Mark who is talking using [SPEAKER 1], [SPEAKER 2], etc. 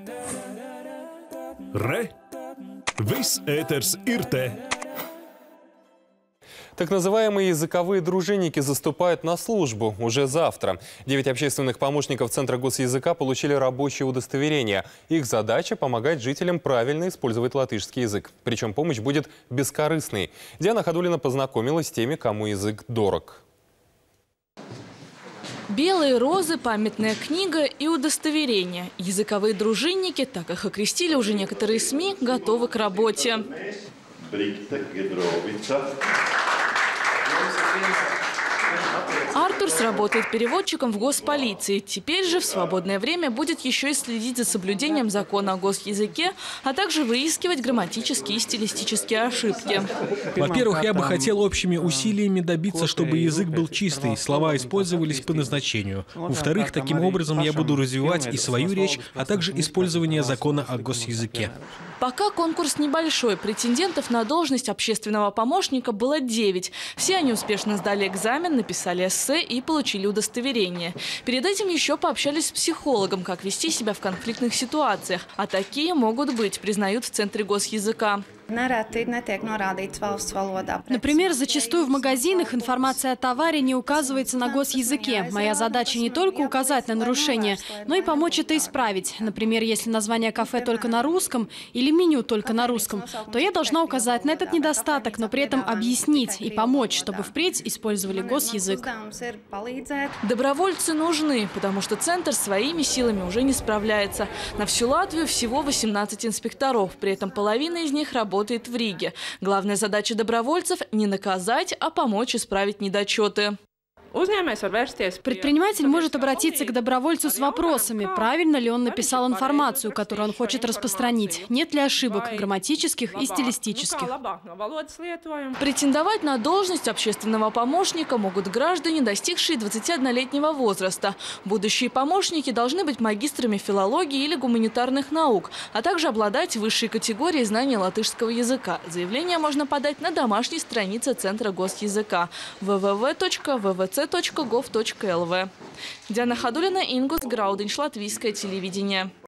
[SPEAKER 1] Re! Viss ēters ir te!
[SPEAKER 2] Так называемые языковые дружинники заступают на службу уже завтра. 9 общественных помощников Центра госязыка получили рабочее удостоверение. Их задача – помогать жителям правильно использовать латышский язык. Причем помощь будет бескорыстной. Диана Ходулина познакомилась с теми, кому язык дорог.
[SPEAKER 3] Белые розы, памятная книга и удостоверение. Языковые дружинники, так их окрестили уже некоторые СМИ, готовы к работе. Артур работает переводчиком в госполиции. Теперь же в свободное время будет еще и следить за соблюдением закона о госязыке, а также выискивать грамматические и стилистические ошибки.
[SPEAKER 4] Во-первых, я бы хотел общими усилиями добиться, чтобы язык был чистый, слова использовались по назначению. Во-вторых, таким образом я буду развивать и свою речь, а также использование закона о госязыке.
[SPEAKER 3] Пока конкурс небольшой, претендентов на должность общественного помощника было 9. Все они успешно сдали экзамен, написали эссе и получили удостоверение. Перед этим еще пообщались с психологом, как вести себя в конфликтных ситуациях. А такие могут быть, признают в Центре госязыка.
[SPEAKER 5] Например, зачастую в магазинах информация о товаре не указывается на госязыке. Моя задача не только указать на нарушение, но и помочь это исправить. Например, если название кафе только на русском или меню только на русском, то я должна указать на этот недостаток, но при этом объяснить и помочь, чтобы впредь использовали госязык.
[SPEAKER 3] Добровольцы нужны, потому что Центр своими силами уже не справляется. На всю Латвию всего 18 инспекторов, при этом половина из них работает в Риге. Главная задача добровольцев – не наказать, а помочь исправить недочеты.
[SPEAKER 5] Предприниматель может обратиться к добровольцу с вопросами, правильно ли он написал информацию, которую он хочет распространить, нет ли ошибок грамматических и стилистических.
[SPEAKER 3] Претендовать на должность общественного помощника могут граждане, достигшие 21-летнего возраста. Будущие помощники должны быть магистрами филологии или гуманитарных наук, а также обладать высшей категорией знания латышского языка. Заявление можно подать на домашней странице Центра госязыка www.vvc.gov.lv. Диана Ходулина, Ингус Граудинш, Латвийское телевидение.